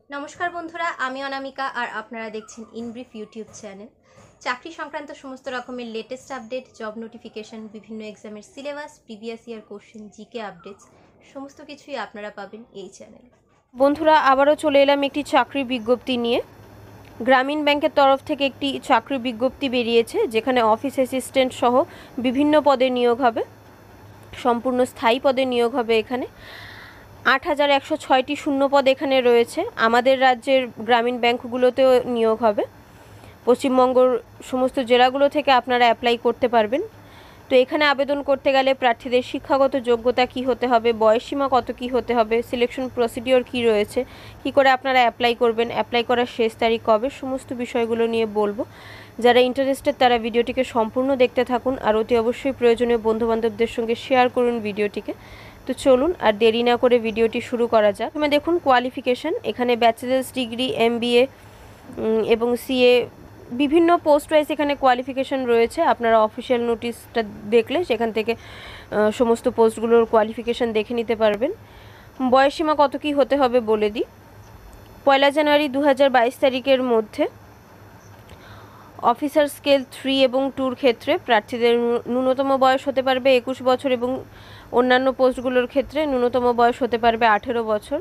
নমস্কার বন্ধুরা, আমি অনামিকা আর আপনারা দেখছেন ইনব্রিফ ইউটিউব চ্যানেল। চাকরি সংক্রান্ত সমস্ত রকমের লেটেস্ট আপডেট, জব নোটিফিকেশন, বিভিন্ন এক্সামের syllabus, previous year question, GK updates সমস্ত কিছুই আপনারা পাবেন এই চ্যানেলে। বন্ধুরা, আবারও চলে এলাম একটি চাকরির বিজ্ঞপ্তি নিয়ে। গ্রামীণ ব্যাংকের তরফ থেকে একটি চাকরির বিজ্ঞপ্তি বেরিয়েছে, যেখানে অফিস অ্যাসিস্ট্যান্ট সহ বিভিন্ন পদে নিয়োগ হবে, সম্পূর্ণ স্থায়ী পদে নিয়োগ হবে। এখানে 8106টি শূন্য পদ এখানে রয়েছে। আমাদের রাজ্যের গ্রামীণ ব্যাংকগুলোতেও নিয়োগ হবে। পশ্চিমবঙ্গের সমস্ত জেলাগুলো থেকে আপনারা অ্যাপ্লাই করতে পারবেন। তো এখানে আবেদন করতে গেলে প্রার্থীদের শিক্ষাগত যোগ্যতা কি হতে হবে, বয়সসীমা কত কি হতে হবে, সিলেকশন প্রসিডিওর কি রয়েছে, কি করে আপনারা অ্যাপ্লাই করবেন, অ্যাপ্লাই করার শেষ তারিখ কবে, সমস্ত বিষয়গুলো নিয়ে বলবো। যারা ইন্টারেস্টেড তারা ভিডিওটিকে সম্পূর্ণ দেখতে থাকুন, আর অতি অবশ্যই প্রয়োজনীয় বন্ধুবান্ধবদের সঙ্গে শেয়ার করুন ভিডিওটিকে। তো চলুন আর দেরি না করে ভিডিওটি শুরু করা যাক। প্রথমে দেখুন কোয়ালিফিকেশন। এখানে ব্যাচেলার্স ডিগ্রি, MBA এবং CA বিভিন্ন পোস্ট ওয়াইজ এখানে কোয়ালিফিকেশন রয়েছে। আপনারা অফিসিয়াল নোটিশটা দেখলে সেখান থেকে সমস্ত পোস্টগুলোর কোয়ালিফিকেশন দেখে নিতে পারবেন। বয়সসীমা কত কি হতে হবে বলে দিই। 1 জানুয়ারি 2022 তারিখের মধ্যে অফিসার স্কেল 3 এবং 2 ক্ষেত্রে প্রার্থীদের ন্যূনতম বয়স হতে পারবে 21 বছর এবং অন্যান্য পোস্টগুলোর ক্ষেত্রে ন্যূনতম বয়স হতে পারবে 18 বছর।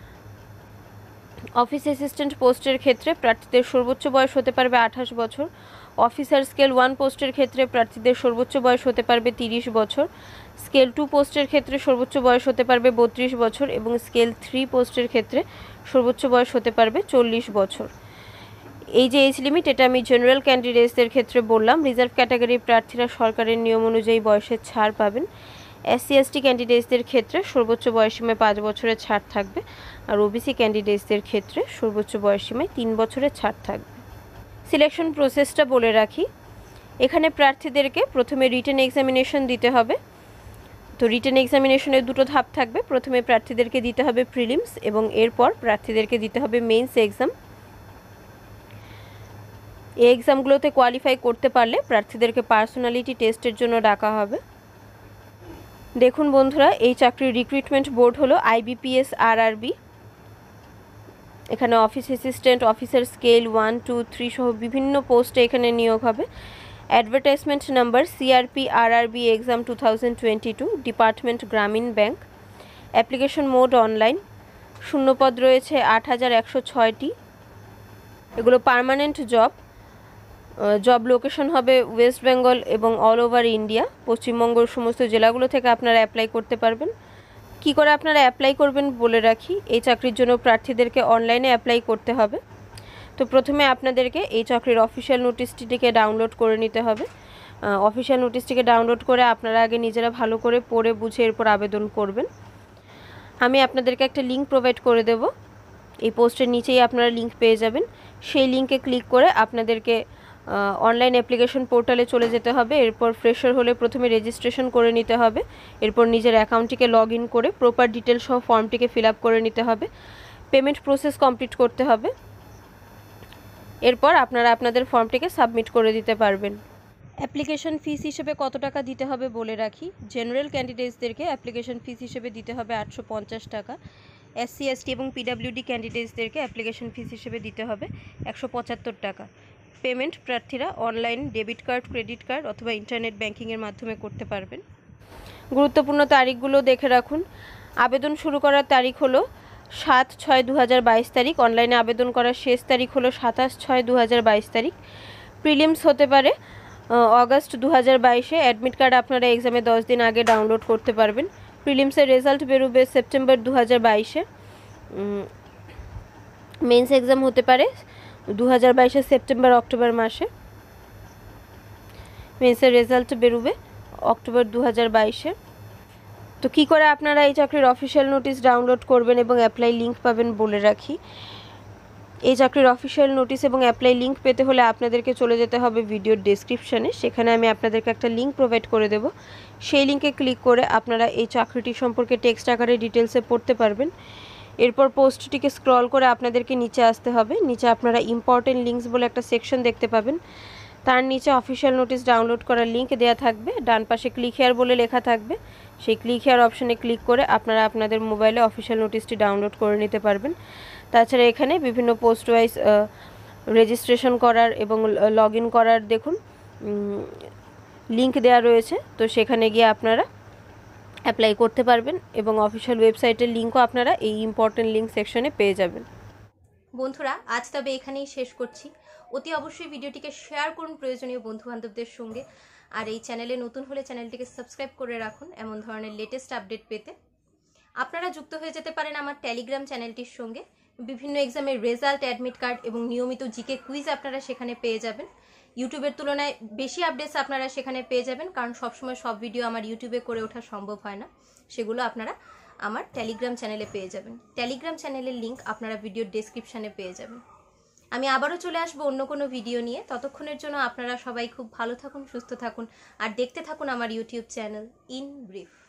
অফিস অ্যাসিস্ট্যান্ট পোস্টের ক্ষেত্রে প্রার্থীদের সর্বোচ্চ বয়স হতে পারবে 28 বছর। অফিসার স্কেল 1 পোস্টের ক্ষেত্রে প্রার্থীদের সর্বোচ্চ বয়স হতে পারবে 30 বছর। স্কেল 2 পোস্টের ক্ষেত্রে সর্বোচ্চ বয়স হতে পারবে 32 বছর এবং স্কেল 3 পোস্টের ক্ষেত্রে সর্বোচ্চ বয়স হতে পারবে 40 বছর। এই যে এজ লিমিট, এটা আমি জেনারেল ক্যান্ডিডেটসদের ক্ষেত্রে বললাম। রিজার্ভ ক্যাটাগরির প্রার্থীরা সরকারের নিয়ম অনুযায়ী বয়সের ছাড় পাবেন। SC ST ক্যান্ডিডেটসদের ক্ষেত্রে সর্বোচ্চ বয়সসীমায় 5 বছরের ছাড় থাকবে, আর OBC ক্যান্ডিডেটসদের ক্ষেত্রে সর্বোচ্চ বয়সসীমায় 3 বছরের ছাড় থাকবে। সিলেকশন প্রসেসটা বলে রাখি। এখানে প্রার্থীদেরকে প্রথমে রিটেন এক্সামিনেশন দিতে হবে। তো রিটেন এক্সামিনেশনের দুটো ধাপ থাকবে। প্রথমে প্রার্থীদেরকে দিতে হবে প্রিলিমস এবং এরপর প্রার্থীদেরকে দিতে হবে মেইনস এক্সাম। এই এক্সামগুলোতে কোয়ালিফাই করতে পারলে প্রার্থীদেরকে পার্সোনালিটি টেস্টের জন্য ডাকা হবে। দেখুন বন্ধুরা, এই চাকরির রিক্রুটমেন্ট বোর্ড হলো IBPS RRB। এখানে অফিস অ্যাসিস্ট্যান্ট, অফিসার স্কেল 1, 2, 3 সহ বিভিন্ন পোস্টে এখানে নিয়োগ হবে। Advertisement number CRP RRB exam 2022, department Gramin bank. Application mode online. শূন্যপদ রয়েছে 8106টি। এগুলো পার্মানেন্ট জব। জব লোকেশন হবে ওয়েস্ট বেঙ্গল এবং অল ওভার ইন্ডিয়া। পশ্চিমবঙ্গের সমস্ত জেলাগুলো থেকে আপনারা অ্যাপ্লাই করতে পারবেন। কি করে আপনারা অ্যাপ্লাই করবেন বলে রাখি। এই চাকরির জন্য প্রার্থীদেরকে অনলাইনে অ্যাপ্লাই করতে হবে। তো প্রথমে আপনাদেরকে এই চাকরির অফিসিয়াল নোটিশটিকে ডাউনলোড করে নিতে হবে। অফিসিয়াল নোটিশটিকে ডাউনলোড করে আপনারা আগে নিজেরা ভালো করে পড়ে বুঝে এরপর আবেদন করবেন। আমি আপনাদেরকে একটা লিঙ্ক প্রোভাইড করে দেব। এই পোস্টের নিচেই আপনারা লিঙ্ক পেয়ে যাবেন। সেই লিঙ্কে ক্লিক করে আপনাদেরকে অনলাইন অ্যাপ্লিকেশন পোর্টালে চলে যেতে হবে। এরপর ফ্রেশার হলে প্রথমে রেজিস্ট্রেশন করে নিতে হবে। এরপর নিজের অ্যাকাউন্টটিকে লগ ইন করে প্রপার ডিটেলস সহ ফর্মটিকে ফিল আপ করে নিতে হবে। পেমেন্ট প্রসেস কমপ্লিট করতে হবে। এরপর আপনারা আপনাদের ফর্মটিকে সাবমিট করে দিতে পারবেন। অ্যাপ্লিকেশন ফিস হিসেবে কত টাকা দিতে হবে বলে রাখি। জেনারেল ক্যান্ডিডেটসদেরকে অ্যাপ্লিকেশন ফিস হিসেবে দিতে হবে 850 টাকা। SC ST এবং PWD ক্যান্ডিডেটসদেরকে অ্যাপ্লিকেশন ফিস হিসেবে দিতে হবে 175 টাকা। পেমেন্ট প্রার্থীরা online debit card, credit card অথবা ইন্টারনেট ব্যাংকিংয়ের মাধ্যমে করতে পারবেন। গুরুত্বপূর্ণ তারিখগুলো দেখে রাখুন। আবেদন শুরু করার তারিখ হলো 7/6/2022 তারিখ। অনলাইনে আবেদন করার শেষ তারিখ হলো 27/6/2022 তারিখ। প্রিলিমস হতে পারে অগাস্ট 2022-এ। অ্যাডমিট কার্ড আপনারা এক্সামে 10 দিন আগে ডাউনলোড করতে পারবেন। প্রিলিমসের রেজাল্ট বেরোবে সেপ্টেম্বর 2022-এ। মেন্স এক্সাম হতে পারে 2022-এর সেপ্টেম্বর অক্টোবর মাসে। মেন্সের রেজাল্ট বেরোবে অক্টোবর 2022-এ। তো কী করে আপনারা এই চাকরির অফিসিয়াল নোটিশ ডাউনলোড করবেন এবং অ্যাপ্লাই লিঙ্ক পাবেন বলে রাখি। এই চাকরির অফিসিয়াল নোটিশ এবং অ্যাপ্লাই লিঙ্ক পেতে হলে আপনাদেরকে চলে যেতে হবে ভিডিওর ডেসক্রিপশানে। সেখানে আমি আপনাদেরকে একটা লিঙ্ক প্রোভাইড করে দেব। সেই লিঙ্কে ক্লিক করে আপনারা এই চাকরিটি সম্পর্কে টেক্সট আকারে ডিটেলসে পড়তে পারবেন। এরপর পোস্টটিকে স্ক্রল করে আপনাদেরকে নিচে আসতে হবে। নিচে আপনারা ইম্পর্টেন্ট লিঙ্কস বলে একটা সেকশন দেখতে পাবেন। তার নিচে অফিসিয়াল নোটিশ ডাউনলোড করার লিঙ্ক দেওয়া থাকবে, ডান পাশে ক্লিক হেয়ার বলে লেখা থাকবে। সেই ক্লিক হেয়ার অপশানে ক্লিক করে আপনারা আপনাদের মোবাইলে অফিসিয়াল নোটিশটি ডাউনলোড করে নিতে পারবেন। তাছাড়া এখানে বিভিন্ন পোস্ট ওয়াইজ রেজিস্ট্রেশন করার এবং লগ ইন করার দেখুন লিঙ্ক দেওয়া রয়েছে, তো সেখানে গিয়ে আপনারা অ্যাপ্লাই করতে পারবেন এবং অফিসিয়াল ওয়েবসাইটের লিঙ্কও আপনারা এই ইম্পর্টেন্ট লিঙ্ক সেকশনে পেয়ে যাবেন। বন্ধুরা, আজ তবে এখানেই শেষ করছি। অতি অবশ্যই ভিডিওটিকে শেয়ার করুন প্রয়োজনীয় বন্ধুবান্ধবদের সঙ্গে, আর এই চ্যানেলে নতুন হলে চ্যানেলটিকে সাবস্ক্রাইব করে রাখুন এমন ধরনের লেটেস্ট আপডেট পেতে। আপনারা যুক্ত হয়ে যেতে পারেন আমার টেলিগ্রাম চ্যানেলটির সঙ্গে। বিভিন্ন এক্সামের রেজাল্ট, অ্যাডমিট কার্ড এবং নিয়মিত জিকে কুইজ আপনারা সেখানে পেয়ে যাবেন। ইউটিউবের তুলনায় বেশি আপডেটস আপনারা সেখানে পেয়ে যাবেন, কারণ সবসময় সব ভিডিও আমার ইউটিউবে করে ওঠা সম্ভব হয় না। সেগুলো আপনারা আমার টেলিগ্রাম চ্যানেলে পেয়ে যাবেন। টেলিগ্রাম চ্যানেলের লিঙ্ক আপনারা ভিডিওর ডেসক্রিপশানে পেয়ে যাবেন। আমি আবারও চলে আসবো অন্য কোনো ভিডিও নিয়ে। ততক্ষণের জন্য আপনারা সবাই খুব ভালো থাকুন, সুস্থ থাকুন আর দেখতে থাকুন আমার ইউটিউব চ্যানেল ইন ব্রিফ।